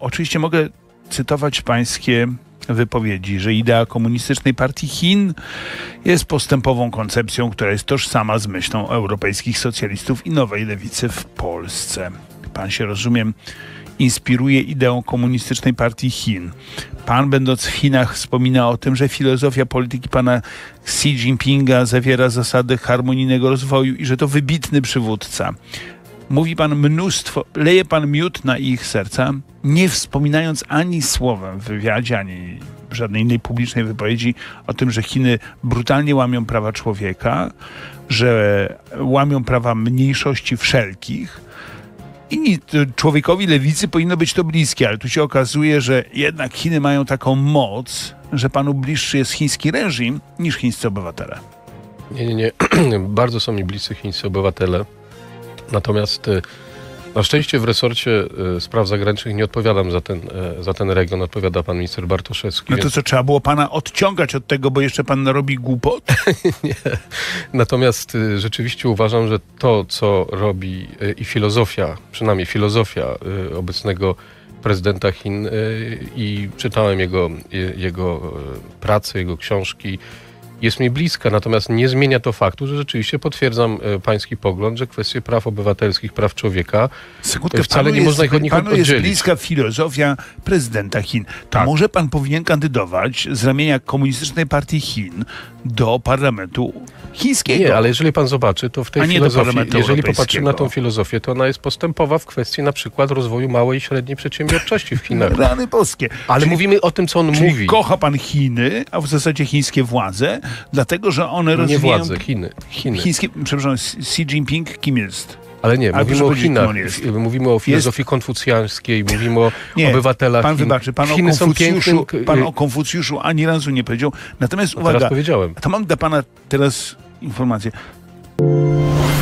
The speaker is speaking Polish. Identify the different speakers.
Speaker 1: oczywiście mogę cytować pańskie wypowiedzi, że idea komunistycznej partii Chin jest postępową koncepcją, która jest tożsama z myślą europejskich socjalistów i nowej lewicy w Polsce. Pan się, rozumiem, inspiruje ideą komunistycznej partii Chin. Pan, będąc w Chinach, wspomina o tym, że filozofia polityki pana Xi Jinpinga zawiera zasady harmonijnego rozwoju i że to wybitny przywódca. Mówi pan mnóstwo, leje pan miód na ich serca, nie wspominając ani słowem w wywiadzie, ani w żadnej innej publicznej wypowiedzi o tym, że Chiny brutalnie łamią prawa człowieka, że łamią prawa mniejszości wszelkich. I człowiekowi lewicy powinno być to bliskie, ale tu się okazuje, że jednak Chiny mają taką moc, że panu bliższy jest chiński reżim niż chińscy obywatele.
Speaker 2: Nie. Bardzo są mi bliscy chińscy obywatele. Natomiast na szczęście w resorcie spraw zagranicznych nie odpowiadam za ten region. Odpowiada pan minister Bartoszewski.
Speaker 1: No to co, trzeba było pana odciągać od tego, bo jeszcze pan narobi głupot?
Speaker 2: Nie. Natomiast rzeczywiście uważam, że to, co robi i filozofia, przynajmniej filozofia obecnego prezydenta Chin, i czytałem jego pracę, jego książki, jest mi bliska, natomiast nie zmienia to faktu, że rzeczywiście potwierdzam pański pogląd, że kwestie praw obywatelskich, praw człowieka wcale nie można ich od nich oddzielić.
Speaker 1: Panu jest bliska filozofia prezydenta Chin. To
Speaker 2: tak.
Speaker 1: Może pan powinien kandydować z ramienia komunistycznej partii Chin do parlamentu chińskiego.
Speaker 2: Nie, ale jeżeli pan zobaczy, to w tej filozofii, jeżeli popatrzy na tą filozofię, to ona jest postępowa w kwestii na przykład rozwoju małej i średniej przedsiębiorczości w Chinach.
Speaker 1: Rany boskie.
Speaker 2: Ale mówimy o tym, co on mówi.
Speaker 1: Kocha pan Chiny, a w zasadzie chińskie władze, dlatego, że one rozwijają...
Speaker 2: Nie władze, Chiny.
Speaker 1: Chińskie, przepraszam, Xi Jinping kim jest?
Speaker 2: Ale nie, mówimy o Chinach, mówimy o filozofii konfucjańskiej, mówimy o obywatelach.
Speaker 1: Pan wybaczy, pan o Konfucjuszu ani razu nie powiedział. Natomiast uwaga,
Speaker 2: teraz powiedziałem.
Speaker 1: To mam dla pana teraz informację.